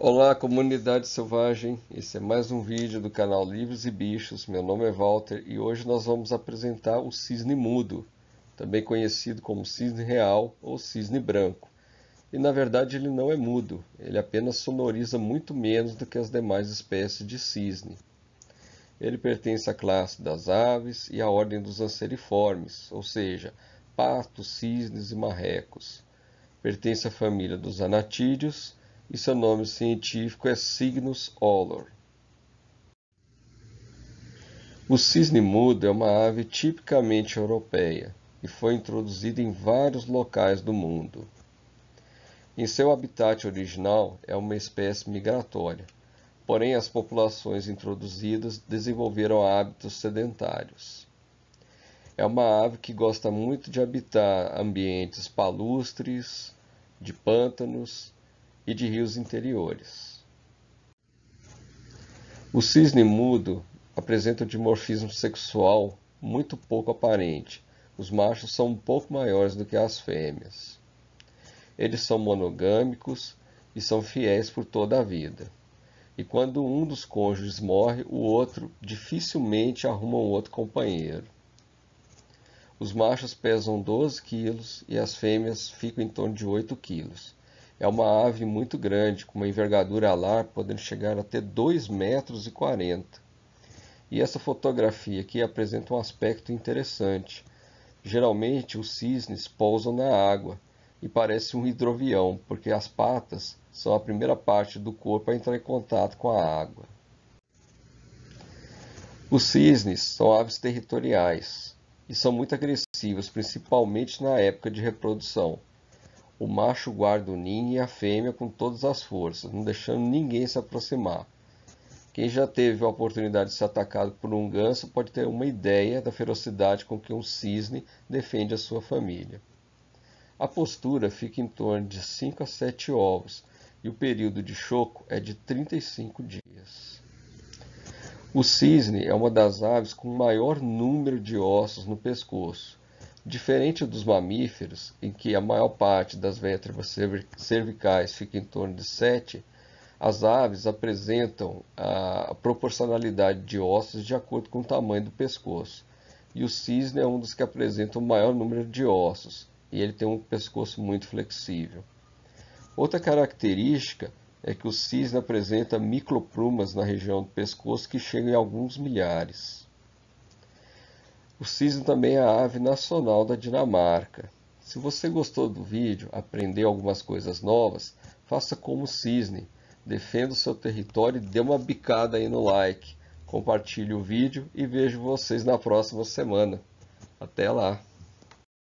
Olá, comunidade selvagem. Esse é mais um vídeo do canal Livros e Bichos. Meu nome é Walter e hoje nós vamos apresentar o cisne mudo, também conhecido como cisne real ou cisne branco. E na verdade ele não é mudo, ele apenas sonoriza muito menos do que as demais espécies de cisne. Ele pertence à classe das aves e à ordem dos anseriformes, ou seja, patos, cisnes e marrecos. Pertence à família dos anatídeos e seu nome científico é Cygnus olor. O cisne mudo é uma ave tipicamente europeia e foi introduzida em vários locais do mundo. Em seu habitat original é uma espécie migratória, porém as populações introduzidas desenvolveram hábitos sedentários. É uma ave que gosta muito de habitar ambientes palustres, de pântanos e de rios interiores. O cisne mudo apresenta um dimorfismo sexual muito pouco aparente. Os machos são um pouco maiores do que as fêmeas. Eles são monogâmicos e são fiéis por toda a vida. E quando um dos cônjuges morre, o outro dificilmente arruma um outro companheiro. Os machos pesam 12 quilos e as fêmeas ficam em torno de 8 quilos. É uma ave muito grande, com uma envergadura alar podendo chegar até 2,40 m. E essa fotografia aqui apresenta um aspecto interessante. Geralmente os cisnes pousam na água e parece um hidroavião, porque as patas são a primeira parte do corpo a entrar em contato com a água. Os cisnes são aves territoriais e são muito agressivas, principalmente na época de reprodução. O macho guarda o ninho e a fêmea com todas as forças, não deixando ninguém se aproximar. Quem já teve a oportunidade de ser atacado por um ganso pode ter uma ideia da ferocidade com que um cisne defende a sua família. A postura fica em torno de 5 a 7 ovos e o período de choco é de 35 dias. O cisne é uma das aves com maior número de ossos no pescoço. Diferente dos mamíferos, em que a maior parte das vértebras cervicais fica em torno de 7, as aves apresentam a proporcionalidade de ossos de acordo com o tamanho do pescoço. E o cisne é um dos que apresenta o maior número de ossos, e ele tem um pescoço muito flexível. Outra característica é que o cisne apresenta microplumas na região do pescoço que chegam em alguns milhares. O cisne também é a ave nacional da Dinamarca. Se você gostou do vídeo, aprendeu algumas coisas novas, faça como o cisne. Defenda o seu território e dê uma bicada aí no like. Compartilhe o vídeo e vejo vocês na próxima semana. Até lá!